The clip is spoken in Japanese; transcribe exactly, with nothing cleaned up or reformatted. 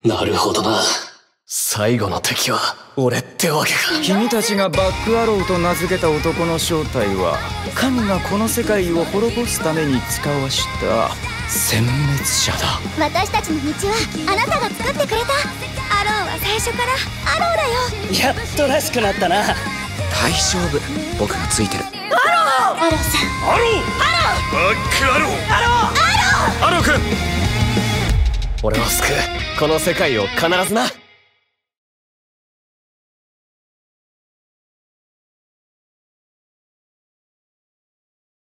なるほどな。最後の敵は俺ってわけか。 君たちがバックアローと名付けた男の正体は、神がこの世界を滅ぼすために使わした殲滅者だ。 私たちの道はあなたが作ってくれた。アローは最初からアローだよ。 やっとらしくなったな。 大丈夫、僕がついてる。 アローアローさん。 アローバックアローアローアローアロー君、俺を救う。この世界を必ずな。